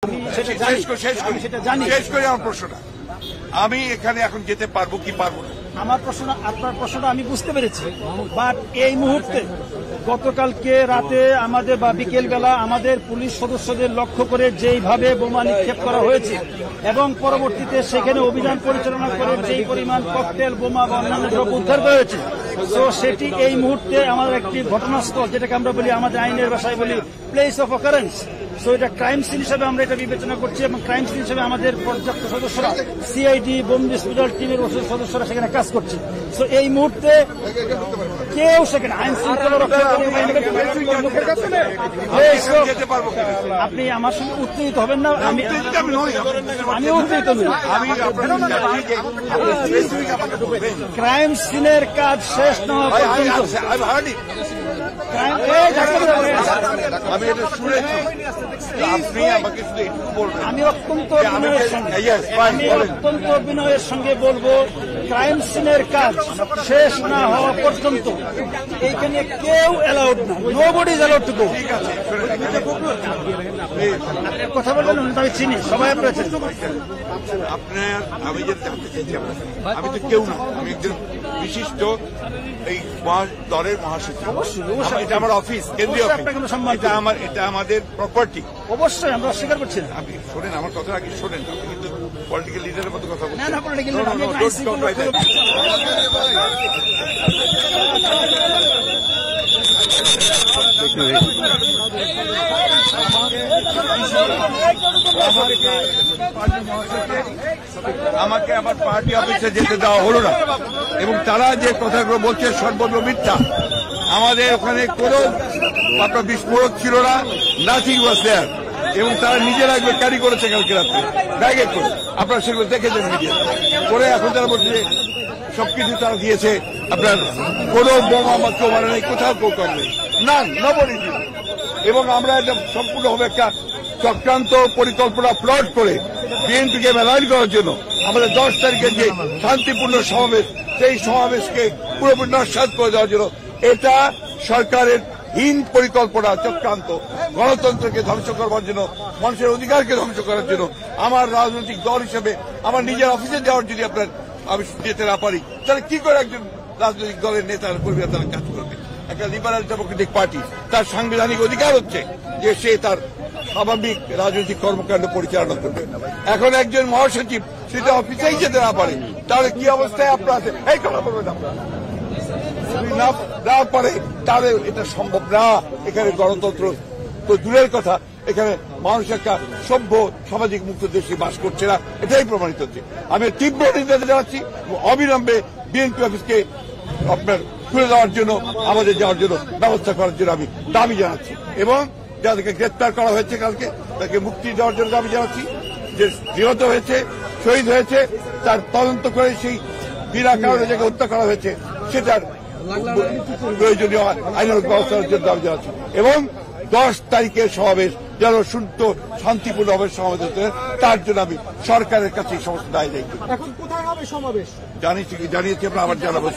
শেষ করে আমার প্রশ্নটা, আমি এখানে এখন যেতে পারবো কি পারবো না? আমার প্রশ্ন, আপনার প্রশ্নটা আমি বুঝতে পেরেছি, বাট এই মুহূর্তে গতকালকে রাতে আমাদের বা বিকেল বেলা আমাদের পুলিশ সদস্যদের লক্ষ্য করে যেইভাবে বোমা নিক্ষেপ করা হয়েছে এবং পরবর্তীতে সেখানে অভিযান পরিচালনা করে যেই পরিমাণ ককটেল বোমা বা অন্যান্য দ্রব্য উদ্ধার করা হয়েছে, তো সেটি এই মুহূর্তে আমাদের একটি ঘটনাস্থল, যেটাকে আমরা বলি আমাদের আইনের ভাষায় বলি প্লেস অফ অকারেন্স। সো এটা ক্রাইম সিন হিসাবে আমরা এটা বিবেচনা করছি এবং ক্রাইম সিন হিসাবে আমাদের পর্যাপ্ত সদস্যরা, সিআইডি, বোম ডিসপোজাল টিমের সদস্যরা সেখানে কাজ করছে। সো এই মুহূর্তে কেউ সেখানে আইন শৃঙ্খলা রক্ষা আপনি আমার সঙ্গে উত্তেজিত হবেন না, আমি উত্তেজিত নই। ক্রাইম সিনের কাজ শেষ না হওয়া পর্যন্ত আমি অত্যন্ত বিনয়ের সঙ্গে বলবো, ক্রাইম সিনের কাজ শেষ না হওয়া পর্যন্ত এইখানে কেউ অ্যালাউড না, nobody is allowed to go. কথা বললেন আমি চিনি, সবাই আপনার আপনার, আমি যে জানতে চাইছি, আমি তো কেউ না, আমি একজন বিশিষ্ট এই দলের মহাসচিব। এটা আমার অফিস, কেন্দ্রীয় অফিস, এটা আমাদের প্রপার্টি। অবশ্যই আমরা অস্বীকার করছি না। আপনি শোনেন আমার কথা, আগে শোনেন, আপনি কিন্তু পলিটিক্যাল লিডারের মতো কথা বলছেন। আমাকে আবার পার্টি অফিসে যেতে দেওয়া হলো না এবং তারা যে কথাগুলো বলছে সর্বত্র মিথ্যা। আমাদের ওখানে কোনো আপনার বিস্ফোরক ছিল না, নাথিং ওয়াজ দেয়ার, এবং তারা নিজেরা ক্যারি করেছে কালকে রাত্রে ব্যাগে করে। আপনারা সেগুলো দেখেছেন মিডিয়া করে। এখন তারা বলছে যে সবকিছু তারা দিয়েছে, আপনার কোনো বোমা কেউ মানে নেই, কোথাও কেউ করে নেই, না নবরী। এবং আমরা এটা সম্পূর্ণভাবে একটা চক্রান্ত পরিকল্পনা প্লট করে বিএনপিকে মেলাইন করার জন্য আমাদের 10 তারিখের যে শান্তিপূর্ণ সমাবেশ, সেই সমাবেশকে পুরোপুরি নস্যাৎ করে দেওয়ার জন্য এটা সরকারের হীন পরিকল্পনা, চক্রান্ত, গণতন্ত্রকে ধ্বংস করবার জন্য, মানুষের অধিকারকে ধ্বংস করার জন্য। আমার রাজনৈতিক দল হিসেবে আমার নিজের অফিসে যাওয়ার যদি আপনার আমি যেতে না পারি, তাহলে কি করে একজন রাজনৈতিক দলের নেতার কর্মীরা তারা কাজ করবে? একটা লিবারাল ডেমোক্রেটিক পার্টি, তার সাংবিধানিক অধিকার হচ্ছে যে সে তার স্বাভাবিক রাজনৈতিক কর্মকাণ্ড পরিচালনা করবে। এখন একজন মহাসচিব সেটা অফিসেই যেতে না পারে, তাহলে কি অবস্থায় আপনার আছে? এই কথা বলবেন আপনারা না পারে, তাহলে এটা সম্ভব না। এখানে গণতন্ত্র তো দূরের কথা, এখানে মানুষ একটা সভ্য সামাজিক মুক্ত দেশে বাস করছে না, এটাই প্রমাণিত হচ্ছে। আমি তীব্র নিন্দা জানাচ্ছি, অবিলম্বে বিএনপি অফিসকে আপনার খুলে দেওয়ার জন্য, আমাদের যাওয়ার জন্য ব্যবস্থা করার জন্য আমি দাবি জানাচ্ছি, এবং যাদেরকে গ্রেপ্তার করা হয়েছে কালকে তাকে মুক্তি দেওয়ার জন্য দাবি জানাচ্ছি। যে নিহত হয়েছে, শহীদ হয়েছে, তার তদন্ত করে সেই বিনা কারণে যাকে হত্যা করা হয়েছে সেটার প্রয়োজনীয় আইনানুগ ব্যবস্থার জন্য দাবি জানাচ্ছি। এবং 10 তারিখের সমাবেশ যেন শুদ্ধ শান্তিপূর্ণ হবে সমাবেশ হতে, তার জন্য আমি সরকারের কাছে এই সমস্ত দায় দায়িত্ব জানিয়েছি। আমরা আবার জানাবো।